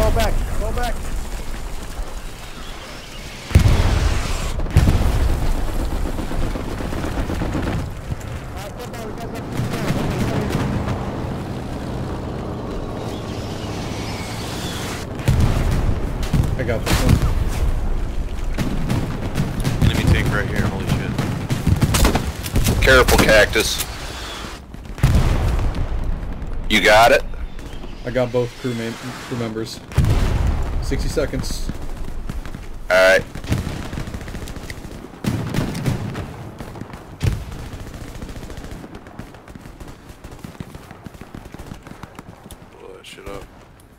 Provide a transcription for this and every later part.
Go back. Go back. I got this one. Enemy tank right here, holy shit. Careful, Cactus. You got it? I got both crew members. 60 seconds. Alright. Blow that shit up.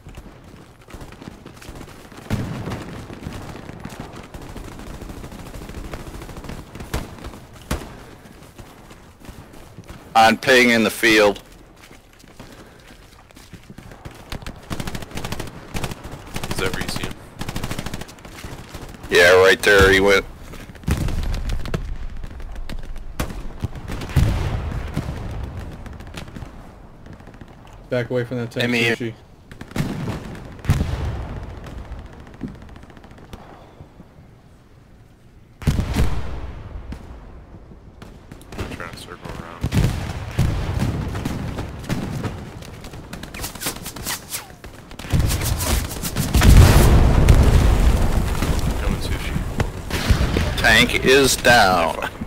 On ping in the field. Is that where you see him? Yeah, right there he went. Back away from that tank, Enemy. Sushi. I'm trying to circle around. Coming, Sushi. Tank is down.